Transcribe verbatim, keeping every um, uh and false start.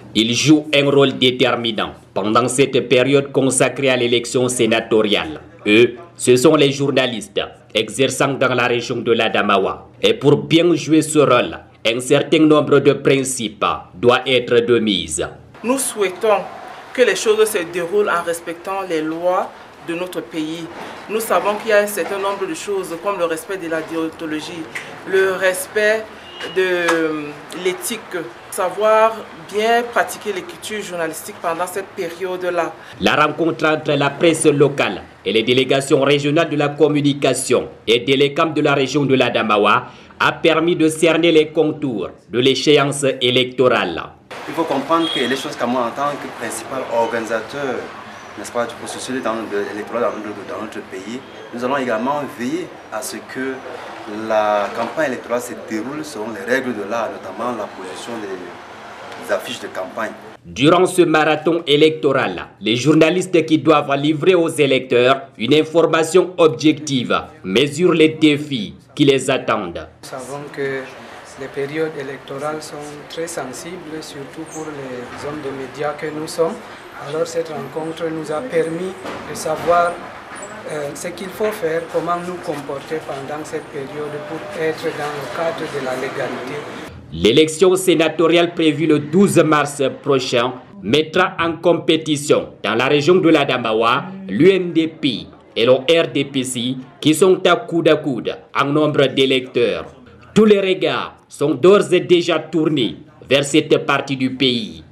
Il joue un rôle déterminant pendant cette période consacrée à l'élection sénatoriale. Eux, ce sont les journalistes exerçant dans la région de l'Adamawa. Et pour bien jouer ce rôle, un certain nombre de principes doivent être de mise. Nous souhaitons que les choses se déroulent en respectant les lois de notre pays. Nous savons qu'il y a un certain nombre de choses comme le respect de la déontologie, le respect de l'éthique, savoir bien pratiquer l'écriture journalistique pendant cette période-là. La rencontre entre la presse locale et les délégations régionales de la communication et Délécam de la région de l'Adamawa a permis de cerner les contours de l'échéance électorale. Il faut comprendre que les choses comme moi en tant que principal organisateur, n'est-ce pas, du processus électoral dans, dans notre pays, nous allons également veiller à ce que la campagne électorale se déroule selon les règles de l'art, notamment la position des, des affiches de campagne. Durant ce marathon électoral, les journalistes qui doivent livrer aux électeurs une information objective mesurent les défis qui les attendent. Nous savons que les périodes électorales sont très sensibles, surtout pour les hommes de médias que nous sommes. Alors cette rencontre nous a permis de savoir euh, ce qu'il faut faire, comment nous comporter pendant cette période pour être dans le cadre de la légalité. L'élection sénatoriale prévue le douze mars prochain mettra en compétition dans la région de l'Adamawa l'U N D P et le R D P C qui sont à coude à coude en nombre d'électeurs. Tous les regards sont d'ores et déjà tournés vers cette partie du pays.